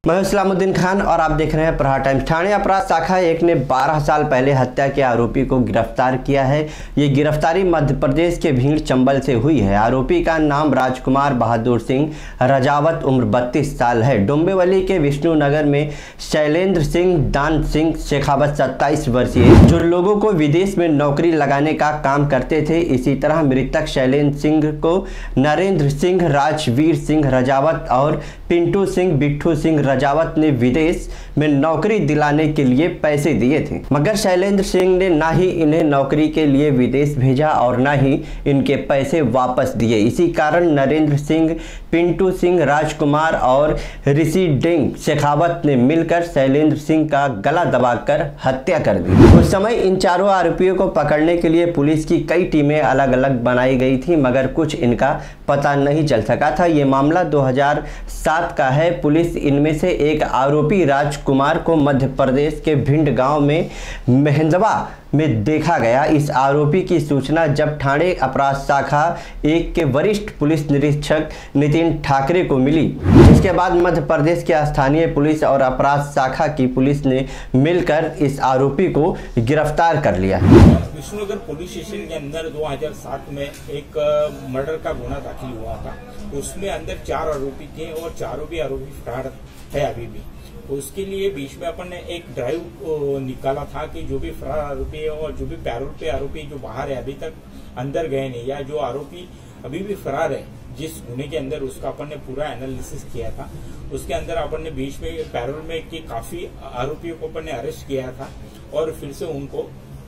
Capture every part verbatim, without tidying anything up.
मैं इस्लामुद्दीन खान और आप देख रहे हैं प्रहार टाइम्स। थाने अपराध शाखा एक ने बारह साल पहले हत्या के आरोपी को गिरफ्तार किया है। ये गिरफ्तारी मध्य प्रदेश के भीड़ चंबल से हुई है। आरोपी का नाम राजकुमार बहादुर सिंह रजावत, उम्र बत्तीस साल है। डोंबिवली के विष्णुनगर में शैलेंद्र सिंह दान सिंह शेखावत सत्ताईस वर्षीय, जो लोगों को विदेश में नौकरी लगाने का काम करते थे। इसी तरह मृतक शैलेंद्र सिंह को नरेंद्र सिंह, राजवीर सिंह रजावत और पिंटू सिंह, बिट्ठू सिंह रजावत ने विदेश में नौकरी दिलाने के लिए पैसे दिए थे, मगर शैलेंद्र सिंह ने ना ही इन्हें नौकरी के लिए विदेश भेजा और ना ही इनके पैसे वापस दिए। इसी कारण नरेंद्र सिंह, पिंटू सिंह, राजकुमार और ऋषि डेंग शेखावत ने मिलकर शैलेंद्र सिंह का गला दबाकर हत्या कर दी। उस समय इन चारों आरोपियों को पकड़ने के लिए पुलिस की कई टीमें अलग अलग बनाई गई थी, मगर कुछ इनका पता नहीं चल सका था। ये मामला दो हज़ार सात का है। पुलिस इनमें से एक आरोपी राजकुमार को मध्य प्रदेश के भिंड गांव में मेहंदवा में देखा गया। इस आरोपी की सूचना जब थाने अपराध शाखा एक के वरिष्ठ पुलिस निरीक्षक नितिन ठाकरे को मिली, जिसके बाद मध्य प्रदेश के स्थानीय पुलिस और अपराध शाखा की पुलिस ने मिलकर इस आरोपी को गिरफ्तार कर लिया। विष्णुनगर पुलिस स्टेशन के अंदर दो हज़ार सात में एक मर्डर का गुना दाखिल हुआ था। उसमें अंदर चार आरोपी थे और चारों भी आरोपी फरार है अभी भी। उसके लिए बीच में अपन ने एक ड्राइव निकाला था कि जो भी फरार आरोपी है और जो भी पैरोल पे आरोपी जो बाहर है, अभी तक अंदर गए नहीं, या जो आरोपी अभी भी फरार है जिस गुने के अंदर, उसका अपन ने पूरा एनालिसिस किया था। उसके अंदर अपन ने बीच में पैरोल में कि काफी आरोपियों को अपन ने अरेस्ट किया था और फिर से उनको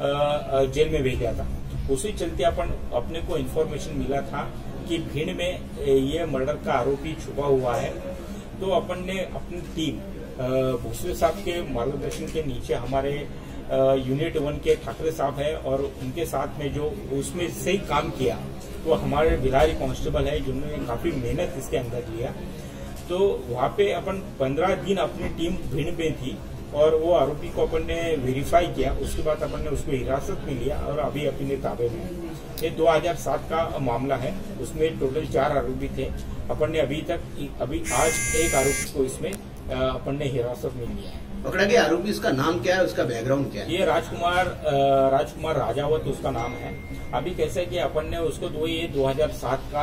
जेल में भेजा था। उसी चलते अपन अपने को इन्फॉर्मेशन मिला था कि भीड़ में ये मर्डर का आरोपी छुपा हुआ है। तो अपन ने अपनी टीम भूसले साहब के मार्गदर्शन के नीचे हमारे यूनिट वन के ठाकरे साहब है और उनके साथ में जो उसमें सही काम किया तो हमारे बिहारी कांस्टेबल है, जिन्होंने काफी मेहनत इसके अंदर किया। तो वहाँ पे अपन पंद्रह दिन अपनी टीम भीड़ में थी और वो आरोपी को अपन ने वेरीफाई किया। उसके बाद अपन ने उसको हिरासत में लिया और अभी अपने ताबे में। ये दो हज़ार सात का मामला है। उसमें टोटल चार आरोपी थे। अपन ने अभी तक अभी आज एक आरोपी को इसमें अपन ने हिरासत में लिया है। पकड़ा गया आरोपी, उसका नाम क्या है, उसका बैकग्राउंड क्या है? ये राजकुमार राजकुमार राजावत उसका नाम है। अभी कैसे कि अपन ने उसको दो ये दो हज़ार सात का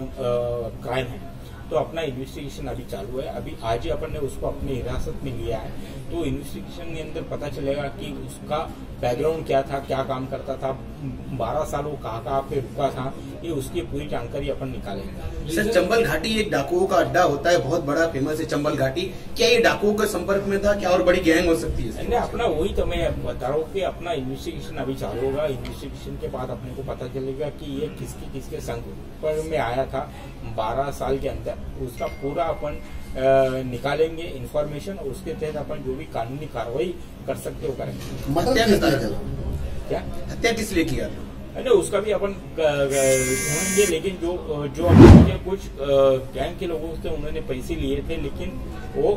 क्राइम है, तो अपना इन्वेस्टिगेशन अभी चालू है। अभी आज ही अपन ने उसको अपनी हिरासत में लिया है। तो इन्वेस्टिगेशन के अंदर पता चलेगा कि उसका बैकग्राउंड क्या था, क्या काम करता था, बारह साल वो कहाँ कहाँ पे रुका था, ये उसकी पूरी जानकारी अपन निकालेंगे। सर, चंबल घाटी एक डाकुओं का अड्डा होता है, बहुत बड़ा फेमस है चंबल घाटी। क्या ये डाकुओं के संपर्क में था? क्या और बड़ी गैंग हो सकती है? नहीं, अपना वही तो मैं बता रहा हूँ कि अपना इन्वेस्टिगेशन अभी चालू होगा। इन्वेस्टिगेशन के बाद अपने को पता चलेगा कि ये किसकी किसके संपर्क में आया था बारह साल के अंदर। उसका पूरा अपन निकालेंगे इंफॉर्मेशन और उसके तहत अपन जो भी कानूनी कार्रवाई कर सकते हो करेंगे। हत्या किस तरह चला? क्या हत्या किस लिए किया? नहीं, उसका भी अपन ढूंढेंगे। लेकिन जो जो अपने कुछ गैंग के लोगों से उन्होंने पैसे लिए थे, लेकिन वो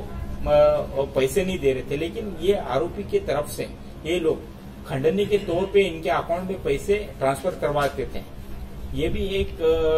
पैसे नहीं दे रहे थे। लेकिन ये आरोपी की तरफ से ये लोग खंडनी के तौर पे इनके अकाउंट में पैसे ट्रांसफर करवाते थे। ये भी एक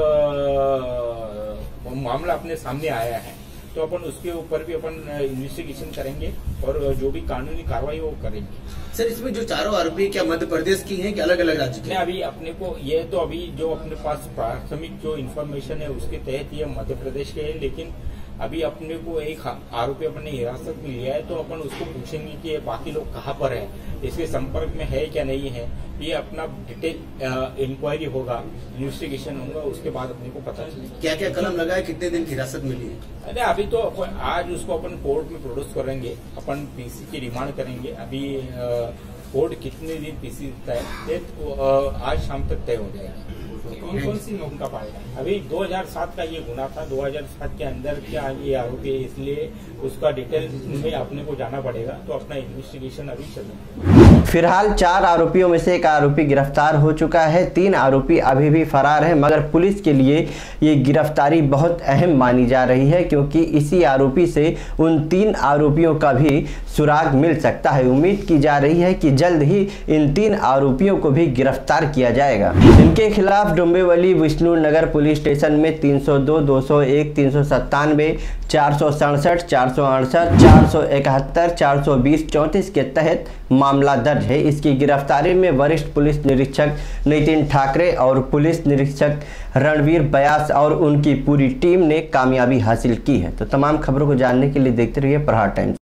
मामला अपने सामने आया है। तो अपन उसके ऊपर भी अपन इन्वेस्टिगेशन करेंगे और जो भी कानूनी कार्रवाई वो करेंगे। सर, इसमें जो चारों आरोपी क्या मध्य प्रदेश की हैं कि अलग अलग राज्य के? अभी अपने को ये तो अभी जो अपने पास प्राथमिक जो इन्फॉर्मेशन है उसके तहत ये मध्य प्रदेश के है। लेकिन अभी अपने को एक आरोपी अपने हिरासत में लिया है, तो अपन उसको पूछेंगे कि बाकी लोग कहाँ पर है, इसके संपर्क में है क्या नहीं है। ये अपना डिटेल इंक्वायरी होगा, इन्वेस्टिगेशन होगा, उसके बाद अपने को पता चलेगा। क्या क्या कलम लगा है, कितने दिन की हिरासत मिली है? अरे अभी तो अपन आज उसको अपन कोर्ट में प्रोड्यूस करेंगे, अपन पीसी की रिमांड करेंगे। अभी कोर्ट कितने दिन पीसी देता है तो आज शाम तक तय हो जाएगा। कौन कौन सी उनका पाएगा। अभी दो हज़ार सात का ये गुना था। दो हज़ार सात के अंदर क्या ये आरोपी है, इसलिए उसका डिटेल में अपने को जाना पड़ेगा। तो अपना इन्वेस्टिगेशन अभी चल रहा है। फिलहाल चार आरोपियों में से एक आरोपी गिरफ्तार हो चुका है, तीन आरोपी अभी भी फरार हैं, मगर पुलिस के लिए ये गिरफ्तारी बहुत अहम मानी जा रही है क्योंकि इसी आरोपी से उन तीन आरोपियों का भी सुराग मिल सकता है। उम्मीद की जा रही है कि जल्द ही इन तीन आरोपियों को भी गिरफ्तार किया जाएगा। इनके खिलाफ डोंबिवली विष्णु नगर पुलिस स्टेशन में तीन सौ दो, दो सौ एक, तीन सौ सत्तानवे, चार सौ सड़सठ, चार सौ अड़सठ, चार सौ इकहत्तर, चार सौ बीस, चौंतीस के तहत मामला दर्ज है। इसकी गिरफ्तारी में वरिष्ठ पुलिस निरीक्षक नितिन ठाकरे और पुलिस निरीक्षक रणवीर व्यास और उनकी पूरी टीम ने कामयाबी हासिल की है। तो तमाम खबरों को जानने के लिए देखते रहिए प्रहार टाइम्स।